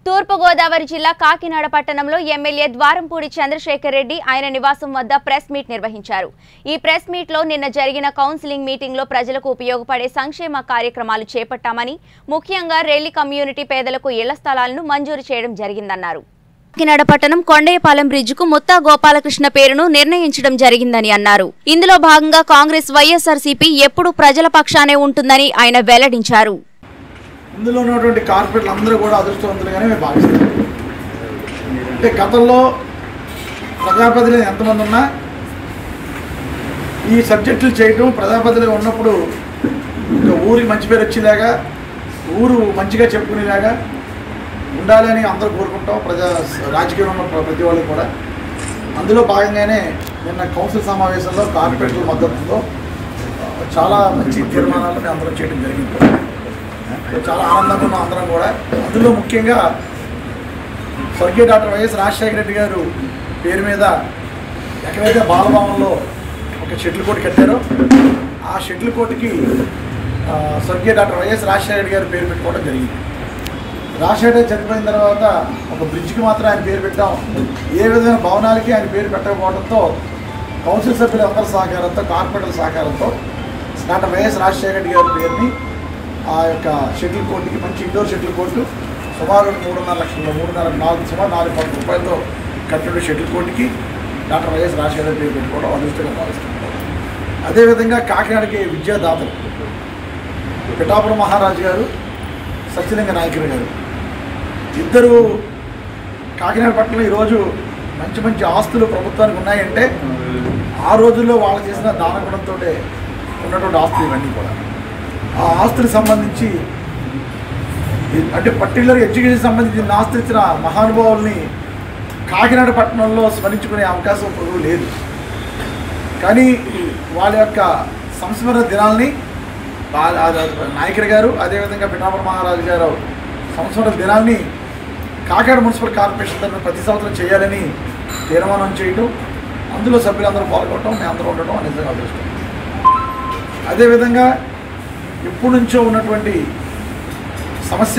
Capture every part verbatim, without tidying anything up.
తూర్పు గోదావరి జిల్లా కాకినాడ పట్టణంలో ఎమ్మెల్యే ద్వారంపూడి చంద్రశేఖర్ రెడ్డి ఆయన నివాసం వద్ద ప్రెస్ మీట్ నిర్వహించారు। ఈ ప్రెస్ మీట్ లో నిన్న జరిగిన కౌన్సిలింగ్ మీటింగ్ లో ప్రజలకు ఉపయోగపడే సంక్షేమ కార్యక్రమాలు చేపట్టామని, ముఖ్యంగా రెల్లి కమ్యూనిటీ పేదలకు ఇళ్ల స్థలాలను మంజూరు చేయడం జరిగిందన్నారు। కాకినాడ పట్టణం కొండయ్యపాలెం బ్రిడ్జికు ముత్తా గోపాలకృష్ణ పేరును నిర్ణయించడం జరిగిందని అన్నారు। ఇందులో భాగంగా కాంగ్రెస్ వైఎస్ఆర్సీపీ ఎప్పుడూ ప్రజల పక్షానే ఉంటుందని ఆయన వెల్లడించారు। ఇందులో ఉన్నటువంటి కార్పొరేట్లు అందరూ కూడా అదృష్టవంతులుగానే మేము భావిస్తాం। అంటే గతంలో ప్రజాప్రతినిధులు ఎంతమంది ఉన్నా ఈ సబ్జెక్టులు చేయటం ప్రజాప్రతినిధిగా ఉన్నప్పుడు ఇంకా ఊరికి మంచి పేరు వచ్చేలాగా, ఊరు మంచిగా చెప్పుకునేలాగా ఉండాలని అందరూ కోరుకుంటాం, ప్రజా రాజకీయంలో ఉన్న ప్రతి వాళ్ళు కూడా। అందులో భాగంగానే నిన్న కౌన్సిల్ సమావేశంలో కార్పొరేట్ల మద్దతుతో చాలా మంచి తీర్మానాలను అందరం చేయడం జరిగింది। చాలా ఆనందంగా ఉన్నాం అందరం కూడా। అందులో ముఖ్యంగా స్వర్గీయ డాక్టర్ వైఎస్ రాజశేఖర రెడ్డి గారు పేరు మీద ఎక్కడైతే బాలభవన్లో ఒక షటిల్ కోర్టు కట్టారో ఆ షటిల్ కోర్టుకి స్వర్గీయ డాక్టర్ వైఎస్ రాజశేఖర రెడ్డి గారు పేరు పెట్టుకోవడం జరిగింది। రాజశేఖర రెడ్డి చనిపోయిన తర్వాత ఒక బ్రిడ్జికి మాత్రం ఆయన పేరు పెట్టాం, ఏ విధమైన భవనాలకి ఆయన పేరు పెట్టకపోవడంతో కౌన్సిల్ సభ్యుల అందరి సహకారంతో, కార్పొరేటర్ల సహకారంతో డాక్టర్ వైఎస్ రాజశేఖర రెడ్డి గారి పేరుని ఆ యొక్క షటిల్ కోర్టుకి, మంచి ఇండోర్ షటిల్ కోర్టు సుమారు మూడున్నర లక్షల మూడున్నర నాలుగు సుమారు నాలుగు కోట్ల రూపాయలతో కట్టిన షటిల్ కోర్టుకి డాక్టర్ వైఎస్ రాజశేఖర పేరు పెట్టుకోవడం అదృష్టంగా భావిస్తున్నారు। అదేవిధంగా కాకినాడకి విద్యాదాతలు పిఠాపురం మహారాజు గారు, సత్యలింగ నాయకులు గారు ఇద్దరు కాకినాడ పట్టణంలో ఈరోజు మంచి మంచి ఆస్తులు ప్రభుత్వానికి ఉన్నాయంటే ఆ రోజుల్లో వాళ్ళు చేసిన దానగుణంతో ఉన్నటువంటి ఆస్తులు ఇవన్నీ కూడా। ఆ ఆస్తులకు సంబంధించి అంటే పర్టికులర్ ఎడ్యుకేషన్ సంబంధించిన ఆస్తులు ఇచ్చిన మహానుభావుల్ని కాకినాడ పట్టణంలో స్మరించుకునే అవకాశం ఇప్పుడు లేదు, కానీ వాళ్ళ యొక్క సంస్మరణ దినాల్ని నాయకుడు గారు, అదేవిధంగా పిఠాపురం మహారాజు గారు సంస్మరణ దినాల్ని కాకినాడ మున్సిపల్ కార్పొరేషన్ తరఫున ప్రతి సంవత్సరం చేయాలని తీర్మానం చేయటం, అందులో సభ్యులందరూ పాల్గొనడం, మేము అందరూ ఉండటం నిజంగా అదృష్టం। అదేవిధంగా ఎప్పటి నుంచో ఉన్నటువంటి సమస్య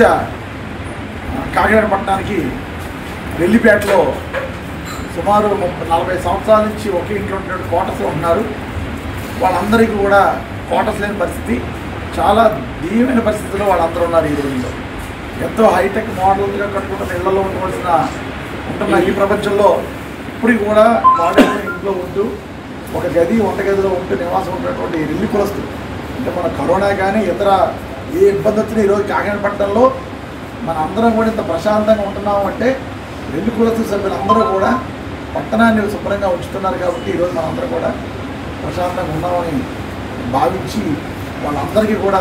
కాకినాడ పట్టణానికి వెల్లిపేటలో సుమారు ముప్పై నలభై సంవత్సరాల నుంచి ఒకే ఇంట్లో ఉన్నటువంటి క్వార్టర్స్లో ఉన్నారు, వాళ్ళందరికీ కూడా క్వార్టర్స్ లేని పరిస్థితి, చాలా దీవైన పరిస్థితిలో వాళ్ళందరూ ఉన్నారు। ఈ రోజుల్లో ఎంతో హైటెక్ మోడల్గా కట్టుకుంటున్న ఇళ్లలో ఉండవలసిన ఉంటున్న ఈ ప్రపంచంలో ఇప్పటికి కూడా వాళ్ళ ఇంట్లో ఉంటూ ఒక గది వంటగదిలో ఉంటూ నివాసం ఉన్నటువంటి రెల్లి కులస్తులు, అంటే మన కరోనా కానీ ఇతర ఏ ఇబ్బంది వచ్చినా ఈరోజు కాకినాడ పట్టణంలో మన అందరం కూడా ఇంత ప్రశాంతంగా ఉంటున్నాము అంటే రెల్లి కులస్తు సభ్యులందరూ కూడా పట్టణాన్ని శుభ్రంగా ఉంచుతున్నారు కాబట్టి ఈరోజు మనందరం కూడా ప్రశాంతంగా ఉన్నామని భావించి వాళ్ళందరికీ కూడా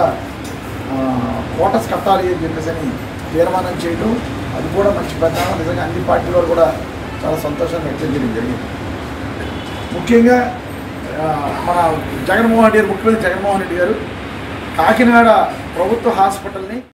కోటస్ కట్టాలి అని చెప్పేసి అని తీర్మానం చేయడం, అది కూడా మంచి పరిణామం। నిజంగా అన్ని పార్టీల వాళ్ళు కూడా చాలా సంతోషంగా వ్యక్తం చేయడం జరిగింది। ముఖ్యంగా మన జగన్మోహన్ రెడ్డి గారు, ముఖ్యమంత్రి జగన్మోహన్ రెడ్డి గారు కాకినాడ ప్రభుత్వ హాస్పిటల్ని